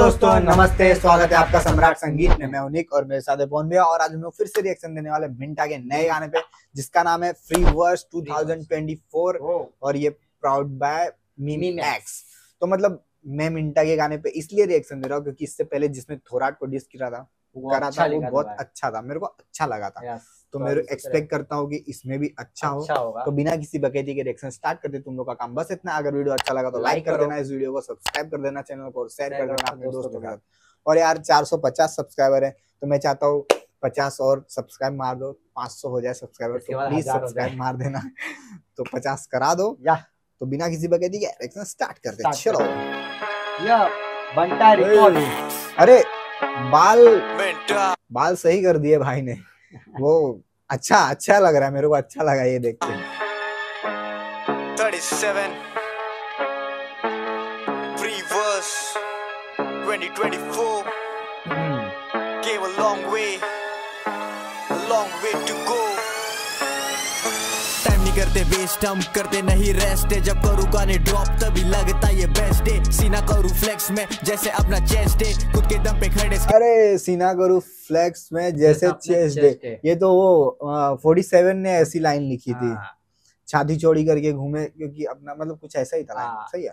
दोस्तों नमस्ते, स्वागत है आपका सम्राट संगीत में। मैं उनिक और मेरे साथ है पवन भैया और आज हम लोग फिर से रिएक्शन देने वाले मिंटा के नए गाने पे जिसका नाम है फ्री वर्स 2024 और ये प्राउड बाय मीनएक्स। तो मतलब मैं मिंटा के गाने पे इसलिए रिएक्शन दे रहा हूँ क्योंकि इससे पहले जिसमें थोराट को डिस करा था वो बहुत अच्छा था, मेरे को अच्छा लगा था। तो मैं एक्सपेक्ट करता हूँ कि इसमें भी अच्छा हो। तो बिना किसी बकैती के रिएक्शन स्टार्ट करते। तुम लोग का काम बस इतना, अगर वीडियो अच्छा लगा तो लाइक कर देना इस वीडियो को, सब्सक्राइब कर देना चैनल को और शेयर कर देना अपने दोस्तों के साथ। और यार 450 सब्सक्राइबर है तो मैं चाहता हूँ 50 और सब्सक्राइब मार दो, 500 हो जाए सब्सक्राइबर तो प्लीज सब्सक्राइब मार देना। तो 50 करा दो तो बिना किसी बकैती के रिएक्शन स्टार्ट करते। चलो बंटा रिकॉर्ड। अरे बाल सही कर दिए भाई ने, वो अच्छा लग रहा है, मेरे को अच्छा लगा ये देख के। 37 free verse 2024 came a long way to go। Time नहीं करते वेस्ट, हम करते नहीं रेस्ट। जब करूँ गाने ड्रॉप तभी लगता ये बेस्ट है। सीना करूँ फ्लेक्स में जैसे अपना चेस्ट है, खुद के दम पे खड़े। अरे सीना करूँ फ्लेक्स में जैसे चेस्ट है, ये तो वो 47 ने ऐसी लाइन लिखी थी, छाती चौड़ी करके घूमे, क्योंकि अपना मतलब कुछ ऐसा ही था। सही है,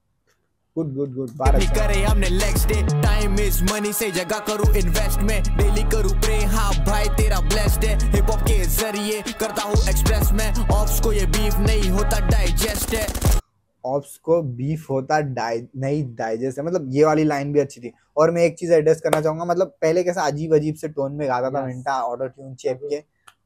गुड बात करे हमने next day. Time is money से जगह करूँ इन्वेस्ट में, डेली करूँ प्रे। हाँ भाई तेरा ब्लेस्ड है, हिप हॉप के जरिए करता हूँ एक्सप्रेस में। ऑप्स को ये बीफ नहीं होता डाइजेस्ट है, ऑप्स को बीफ होता नहीं डाइजेस्ट है। मतलब ये वाली लाइन भी अच्छी थी। और मैं एक चीज एड्रेस करना चाहूंगा, मतलब पहले कैसा अजीब से टोन में गाता था मिंटा, ऑटो ट्यून चेप के।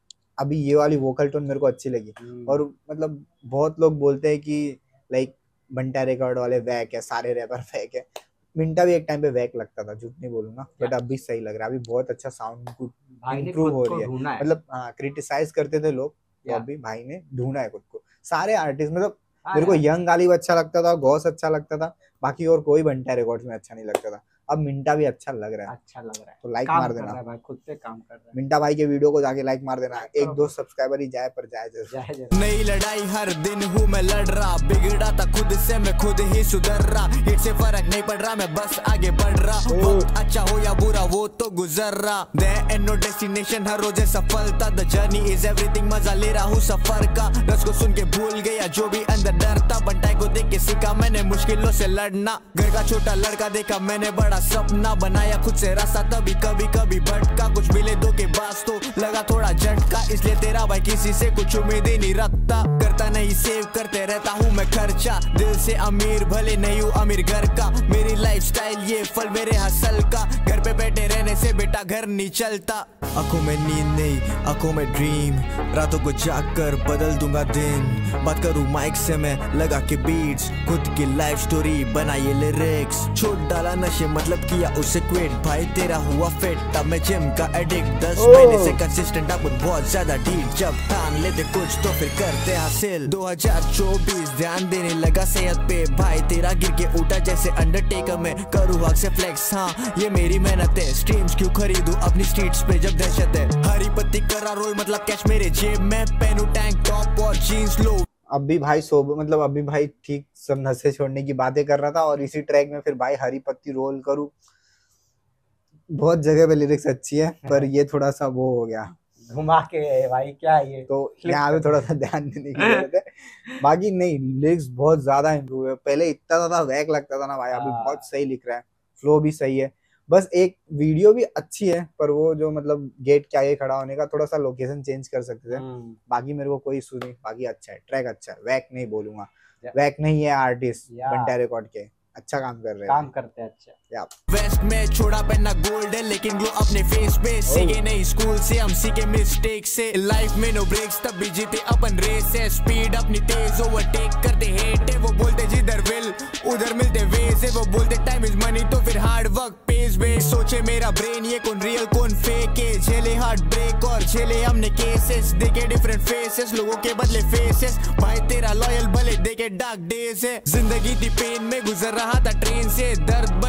अभी ये वाली वोकल टोन मेरे को अच्छी लगी। और मतलब बहुत लोग बोलते हैं कि लाइक बंटा रिकॉर्ड वाले वैक है, सारे रैपर वैक है। मिंटा भी एक टाइम पे वैक लगता था, झूठ नहीं बोलूंगा, बट अब भी सही लग रहा है। अभी बहुत अच्छा साउंड इम्प्रूव हो रही है। मतलब क्रिटिसाइज करते थे लोग, तो अभी भाई ने ढूंढा है खुद को। सारे आर्टिस्ट मतलब मेरे को यंग गालिब अच्छा लगता था, गौस अच्छा लगता था, बाकी और कोई बंटा रिकॉर्ड्स में अच्छा नहीं लगता था। अब मिंटा भी अच्छा लग रहा है, तो लाइक मार देना भाई, खुद पे काम कर रहा है। मिंटा भाई के वीडियो को जाके लाइक मार देना। 1-2 सब्सक्राइबर ही जाए पर जाए। नई लड़ाई हर दिन हूँ मैं लड़ रहा, बिगड़ा था खुद से मैं खुद ही सुधर रहा। हिट से फर्क नहीं पड़ रहा, मैं बस आगे बढ़ रहा। वक्त अच्छा हो या बुरा वो तो गुजर रहा। देयर इज नो डेस्टिनेशन, हर रोज सफलता। द जर्नी इज एवरीथिंग, मजा ले रहा हूँ सफर का। रस को सुन के भूल गया जो भी अंदर डरता। बंटाई को देख के सीखा मैंने मुश्किलों से लड़ना। घर का छोटा लड़का देखा मैंने बड़ा सपना बनाया, खुद से रास्ता तभी कभी भटका। कुछ मिले दो के पास तो लगा थोड़ा झटका, इसलिए तेरा भाई किसी से कुछ उम्मीद ही नहीं रखता। करता नहीं सेव करते रहता हूँ मैं खर्चा। दिल से अमीर भले नहीं हूँ अमीर घर का, मेरी लाइफस्टाइल ये फल मेरे हसल का। घर पे बैठे रहने से बेटा घर नहीं चलता। आंखों में नींद नहीं, आंखों में ड्रीम, रातों को जाग कर बदल दूंगा दिन। बात करूँ माइक से मैं लगा के बीट्स, खुद की लाइफ स्टोरी बनाइए लिरिक्स। छोड़ डाला नशे मतलब किया उसे क्विट, भाई तेरा हुआ फिट तब मैं जिम का एडिक्ट। 10 महीने से कंसिस्टेंट अब बहुत ज्यादा ढीठ, जब ठान लेते कुछ तो फिर करते हासिल। 2024 ध्यान देने लगा सेहत पे, भाई तेरा गिर के उठा जैसे अंडरटेकर में। करूँ हक से फ्लेक्स, हाँ ये मेरी मेहनत है। स्ट्रीम्स क्यों खरीदूं अपनी स्ट्रीट्स पे जब दहशत है। हरी पत्ती करा रोल मतलब कैश मेरे जेब में, पहनू टैंक टॉप और जीन्स लो। अभी भाई मतलब अभी भाई ठीक सब नशे छोड़ने की बातें कर रहा था और इसी ट्रैक में फिर भाई हरी पत्ती रोल करूँ। बहुत जगह पे लिरिक्स अच्छी है पर ये थोड़ा सा वो हो गया घुमा के भाई, क्या ये तो यहाँ पे थोड़ा सा ध्यान देने की जरूरत है। बाकी नहीं, लिरिक्स बहुत ज्यादा इम्प्रूव है। पहले इतना ज्यादा वैक लगता था ना भाई, अभी बहुत सही लिख रहा है, फ्लो भी सही है। बस एक वीडियो भी अच्छी है पर वो जो मतलब गेट के आगे खड़ा होने का थोड़ा सा लोकेशन चेंज कर सकते थे। बाकी मेरे को कोई इशू नहीं, बाकी अच्छा है, ट्रैक अच्छा है। वैक नहीं बोलूंगा, वैक नहीं है आर्टिस्ट बंटा रिकॉर्ड के, अच्छा काम कर रहे हैं, काम करते हैं अच्छा। वेस्ट में छोड़ा पहनना गोल्ड है लेकिन ग्लो अपने फेस पे। सीखे नहीं स्कूल से हम सीखे मिस्टेक से, लाइफ में नो ब्रेक्स तब भी जीते अपन रेस है। स्पीड अपनी तेज ओवरटेक करते हेट है, वो बोलते जिधर विल उधर मिलते वेज है। वो बोलते टाइम इज मनी तो फिर हार्ड वर्क पेज बे। सोचे मेरा ब्रेन ये कौन रियल कौन फेक है। झेले हार्ट ब्रेक और झेले हमने केसेस, देखे डिफरेंट फेसेस लोगों के बदले फेसेस। भाई तेरा लॉयल भले देखे डार्क डेज है। जिंदगी थी पेन में गुजर रहा था ट्रेन से, दर्द बन के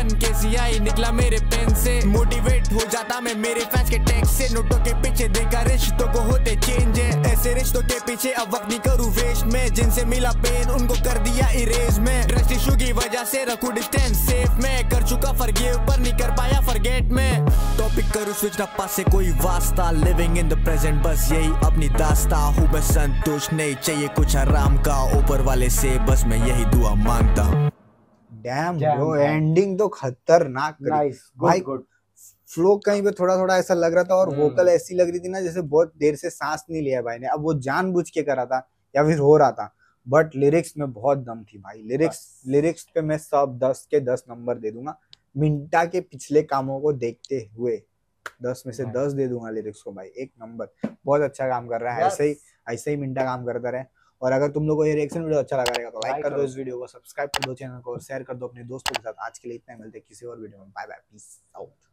हंसियां ही निकला मेरे पेन से। मोटिवेट हो जाता मैं मेरे फैंस के टैक्स से। नोटों के पीछे देखा रिश्तों को होते चेंज है। ऐसे रिश्तों के पीछे अब वक्त नहीं करूँ वेस्ट में। जिनसे मिला पेन उनको कर दिया इरेज में। ट्रस्ट इशू की वजह से रखूं डिस्टेंस सेफ में। कर चुका फॉरगिव पर नहीं कर पाया फॉरगेट में। टॉपिक करूँ स्विच ना पास से कोई वास्ता। लिविंग इन द प्रेजेंट बस यही अपनी दास्ता। हूँ मैं संतुष्ट नहीं चाहिए कुछ आराम का। ऊपर वाले से बस मैं यही दुआ मांगता हूँ। डैम ब्रो, एंडिंग तो खतरनाक करी नाइस, भाई। गुड। फ्लो कहीं पे थोड़ा थोड़ा ऐसा लग रहा था और हम्म। वोकल ऐसी लग रही थी ना जैसे बहुत देर से सांस नहीं लिया भाई ने। अब वो जानबूझ के करा था या फिर हो रहा था, बट लिरिक्स में बहुत दम थी भाई। लिरिक्स पे मैं सब 10 के 10 नंबर दे दूंगा। मिंटा के पिछले कामों को देखते हुए 10 में से 10 दे दूंगा लिरिक्स को भाई। एक नंबर, बहुत अच्छा काम कर रहा है। ऐसे ही मिंटा काम करता रहे। और अगर तुम लोगों को ये रिएक्शन वीडियो अच्छा लगा रहेगा तो लाइक कर दो इस वीडियो को, सब्सक्राइब कर दो चैनल को और शेयर कर दो अपने दोस्तों के साथ। आज के लिए इतना ही, मिलते हैं किसी और वीडियो में। Bye bye, peace out.